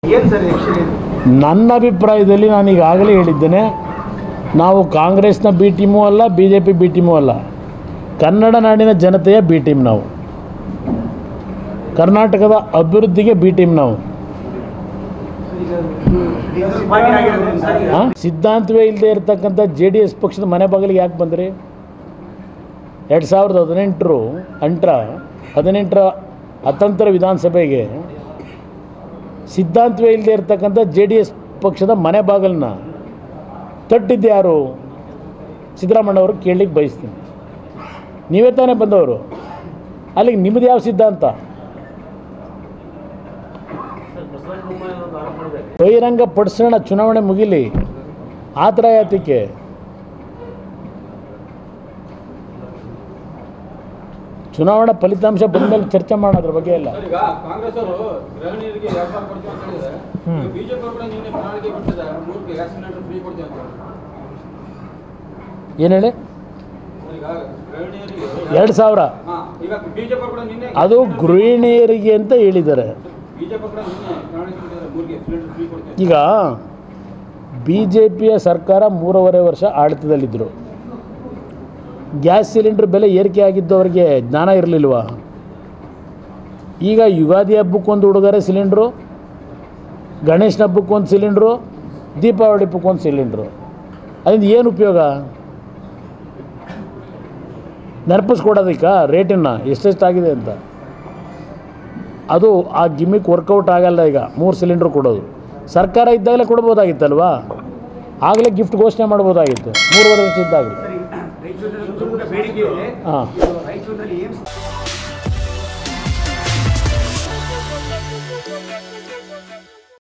ನನ್ನ ಅಭಿಪ್ರಾಯದಲ್ಲಿ ನಾನು ಈಗಾಗಲೇ ಹೇಳಿದ್ದೇನೆ, ನಾವು ಕಾಂಗ್ರೆಸ್ನ ಬಿ ಟೀಮೂ ಅಲ್ಲ, BJP B team ಅಲ್ಲ, ಕನ್ನಡ ನಾಡಿನ ಜನತೆಯ ಬಿ ಟೀಮ್. ನಾವು ಕರ್ನಾಟಕದ ಅಭಿವೃದ್ಧಿಗೆ ಬಿ ಟೀಮ್. ನಾವು ಸಿದ್ಧಾಂತವೇ ಇಲ್ಲದೆ ಇರತಕ್ಕಂಥ JDS ಪಕ್ಷದ ಮನೆ ಬಾಗಿಲಿಗೆ ಯಾಕೆ ಬಂದ್ರಿ? 2018ರ ಅತಂತ್ರ ವಿಧಾನಸಭೆಗೆ ಸಿದ್ಧಾಂತವೇ ಇಲ್ಲದೆ ಇರತಕ್ಕಂಥ JDS ಪಕ್ಷದ ಮನೆ ಬಾಗಿಲನ್ನ ತಟ್ಟಿದ್ದು ಯಾರು? ಸಿದ್ದರಾಮಯ್ಯವರು ಕೇಳಲಿಕ್ಕೆ ಬಯಸ್ತೀನಿ. ನೀವೇ ತಾನೇ ಬಂದವರು, ಅಲ್ಲಿಗೆ ನಿಮ್ಮದು ಯಾವ ಸಿದ್ಧಾಂತ? ಬಹಿರಂಗ ಪಡಿಸೋಣ, ಚುನಾವಣೆ ಮುಗಿಲಿ, ಆ ಥರ ಯಾತಕ್ಕೆ? ಚುನಾವಣಾ ಫಲಿತಾಂಶ ಬಂದ ಮೇಲೆ ಚರ್ಚೆ ಮಾಡೋಣ, ಅದ್ರ ಬಗ್ಗೆ ಎಲ್ಲ. ಏನು ಹೇಳಿ? 2000 ಅದು ಗೃಹಿಣಿಯರಿಗೆ ಅಂತ ಹೇಳಿದ್ದಾರೆ. ಈಗ BJPಯ ಸರ್ಕಾರ 3.5 ವರ್ಷ ಆಡಳಿತದಲ್ಲಿದ್ದರು. ಗ್ಯಾಸ್ ಸಿಲಿಂಡರ್ ಬೆಲೆ ಏರಿಕೆ ಆಗಿದ್ದವರಿಗೆ ಜ್ಞಾನ ಇರಲಿಲ್ವಾ? ಈಗ ಯುಗಾದಿ ಹಬ್ಬಕ್ಕೊಂದು ಉಡುಗೊರೆ ಸಿಲಿಂಡ್ರು, ಗಣೇಶನ ಹಬ್ಬಕ್ಕೊಂದು ಸಿಲಿಂಡ್ರು, ದೀಪಾವಳಿ ಹಬ್ಬಕ್ಕೊಂದು ಸಿಲಿಂಡ್ರು. ಅದರಿಂದ ಏನು ಉಪಯೋಗ? ನೆನಪಿಸ್ಕೊಡೋದಕ್ಕೆ ರೇಟನ್ನು ಎಷ್ಟೆಷ್ಟಾಗಿದೆ ಅಂತ. ಅದು ಆ ಗಿಮ್ಮಿಕ್ ವರ್ಕೌಟ್ ಆಗಲ್ಲ. ಈಗ 3 ಸಿಲಿಂಡ್ರು ಕೊಡೋದು ಸರ್ಕಾರ ಇದ್ದಾಗಲೇ ಕೊಡ್ಬೋದಾಗಿತ್ತಲ್ವಾ? ಆಗಲೇ ಗಿಫ್ಟ್ ಘೋಷಣೆ ಮಾಡ್ಬೋದಾಗಿತ್ತು 3.5 ವರ್ಷ ಇದ್ದಾಗಲೇ. ಹಾಂ.